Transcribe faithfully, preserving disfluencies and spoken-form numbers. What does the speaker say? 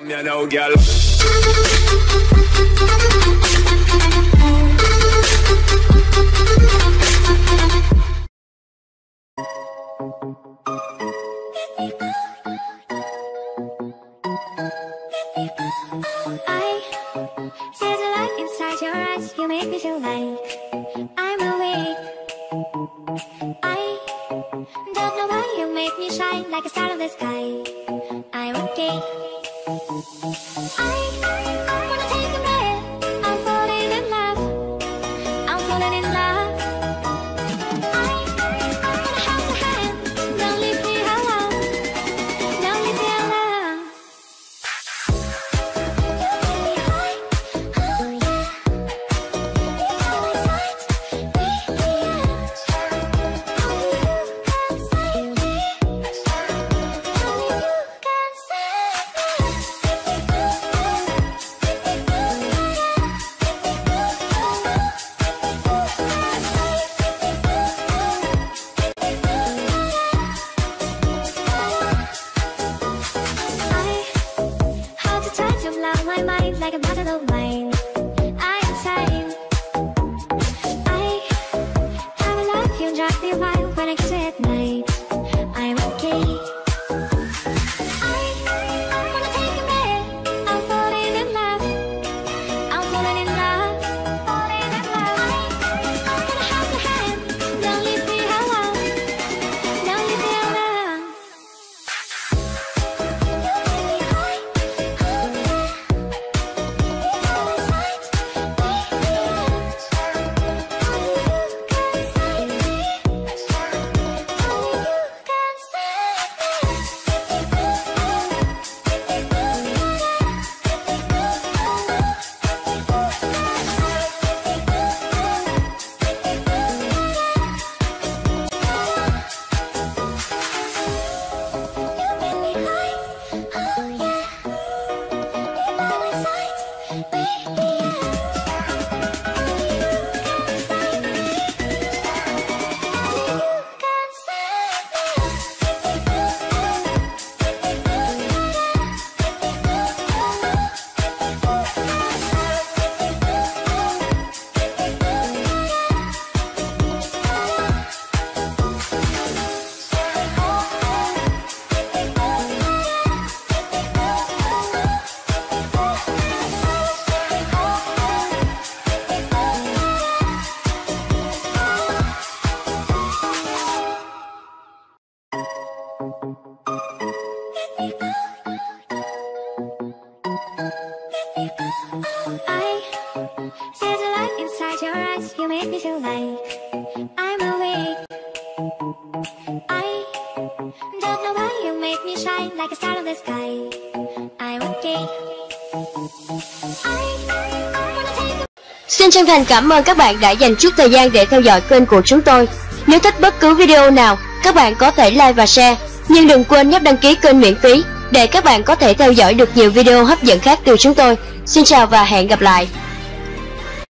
You know, girl. I see the light inside your eyes. You make me feel like I'm awake. I don't know why you make me shine like a star in the sky. I'm okay. I wanna take a breath. I'm falling in love. I'm falling in love. I wanna hold your hand. Don't leave me alone. Don't leave me alone. You make me high. Oh yeah. You got my sight. Baby, yeah. Only you can save me. Only you can save I hold you tight to blow my mind like a bottle of wine. I am insane. I have a love you drive me wild when I kiss you at night. I'm okay. I wanna take a breath. I'm falling in love. I'm falling in love. Falling in love. I wanna hold your hand. Don't leave me alone. Don't leave me alone. You make me high. Oh yeah. You got my sight. Baby, yeah. Only you can save me. Only you can You make me high. Oh yeah. You got my sight. Baby, yeah. Only you can save me. Only you can save I see the light inside your eyes. You make me feel like I'm awake. I don't know why you make me shine like a star in the sky. I'm okay. I wanna take a Xin chân thành cảm ơn các bạn đã dành chút thời gian để theo dõi kênh của chúng tôi. Nếu thích bất cứ video nào, các bạn có thể like và share. Nhưng đừng quên nhấp đăng ký kênh miễn phí để các bạn có thể theo dõi được nhiều video hấp dẫn khác từ chúng tôi. Xin chào và hẹn gặp lại.